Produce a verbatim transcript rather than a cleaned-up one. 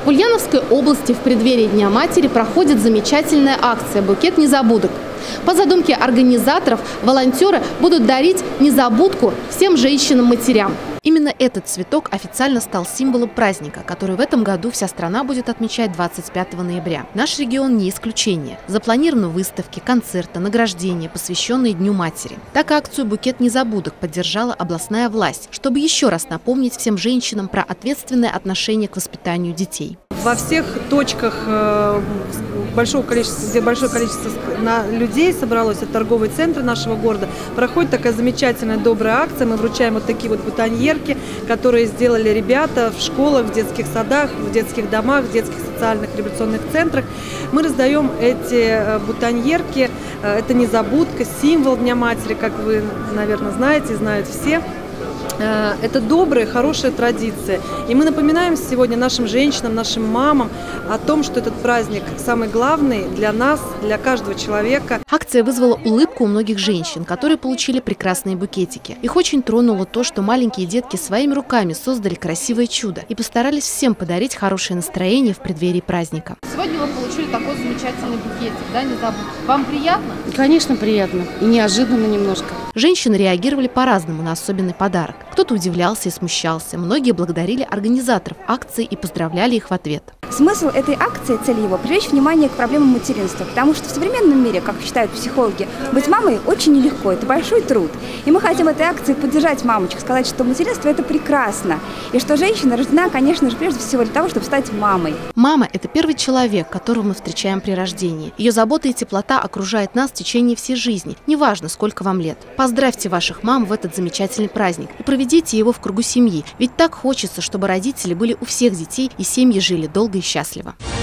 В Ульяновской области в преддверии Дня матери проходит замечательная акция «Букет незабудок». По задумке организаторов, волонтеры будут дарить незабудку всем женщинам-матерям. Именно этот цветок официально стал символом праздника, который в этом году вся страна будет отмечать двадцать пятого ноября. Наш регион не исключение. Запланированы выставки, концерты, награждения, посвященные Дню матери. Так акцию «Букет незабудок» поддержала областная власть, чтобы еще раз напомнить всем женщинам про ответственное отношение к воспитанию детей. Во всех точках большого количества, где большое количество людей собралось, это торговые центры нашего города, проходит такая замечательная добрая акция. Мы вручаем вот такие вот бутоньерки, которые сделали ребята в школах, в детских садах, в детских домах, в детских социальных реабилитационных центрах. Мы раздаем эти бутоньерки. Это незабудка, символ Дня матери, как вы, наверное, знаете, знают все. Это добрая, хорошая традиция. И мы напоминаем сегодня нашим женщинам, нашим мамам о том, что этот праздник самый главный для нас, для каждого человека. Акция вызвала улыбку у многих женщин, которые получили прекрасные букетики. Их очень тронуло то, что маленькие детки своими руками создали красивое чудо и постарались всем подарить хорошее настроение в преддверии праздника. Сегодня вы получили такой замечательный букетик, да, незабудок. Вам приятно? Конечно, приятно. И неожиданно немножко. Женщины реагировали по-разному на особенный подарок. Кто-то удивлялся и смущался. Многие благодарили организаторов акции и поздравляли их в ответ. Смысл этой акции, цель его – привлечь внимание к проблемам материнства, потому что в современном мире, как считают психологи, быть мамой очень нелегко, это большой труд. И мы хотим этой акции поддержать мамочек, сказать, что материнство – это прекрасно, и что женщина рождена, конечно же, прежде всего для того, чтобы стать мамой. Мама – это первый человек, которого мы встречаем при рождении. Ее забота и теплота окружает нас в течение всей жизни, неважно, сколько вам лет. Поздравьте ваших мам в этот замечательный праздник и проведите его в кругу семьи, ведь так хочется, чтобы родители были у всех детей и семьи жили долго и счастливо.